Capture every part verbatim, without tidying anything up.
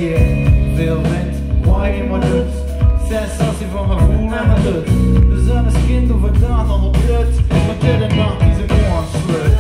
keer veel wind, waai in mijn hut. Sensatie van gevoel en mijn lut. De zon is kind of het naad al op rut. Maar dit de nacht is een mooi slut.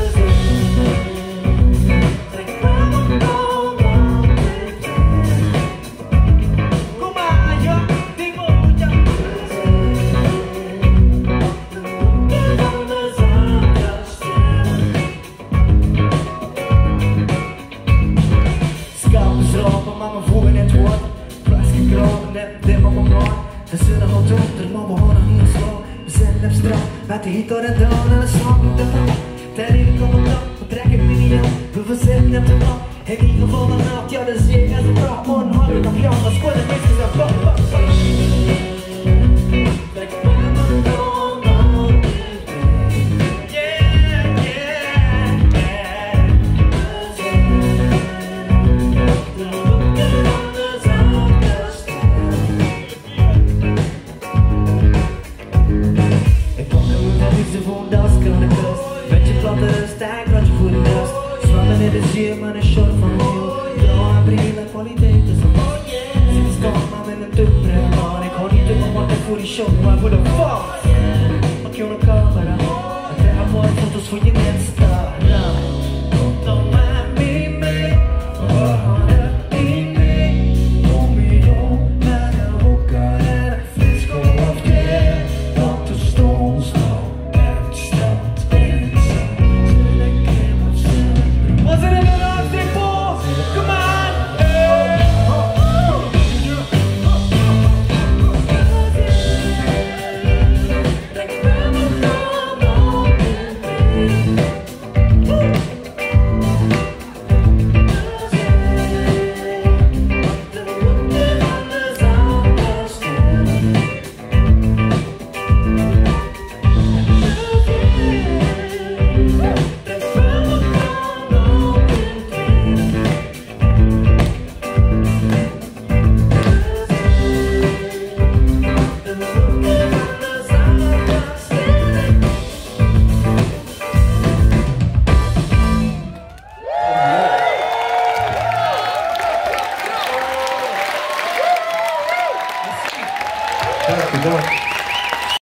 En zullen houdt op, er maar we gaan niet slaan. We zijn op straat, met de gitaar en down en de slang op de mat. Daarin kom ik op, we trekken me niet aan. We verzetten op de mat. In ieder geval de nacht, ja de zee en de praat. Man, hang ik op jou, dat squad de mensen zijn bam, bam, bam. Het is hier maar een shot van heel. Blauwe brille, kwaliteit is een man. Zit de stad maar met een tupbril man. Ik hou niet te mijn water voor die show, maar voor de fuck. Pak je een camera. En krijg mooie foto's voor je Instagram. Don't mind me, me. Oh, dat niet mee. Kom je om naar de hoekar en een frisco of yeah. Want de stoel staat uit stand in het zand. Was it in the last people? Come on! Hey. Dank u wel.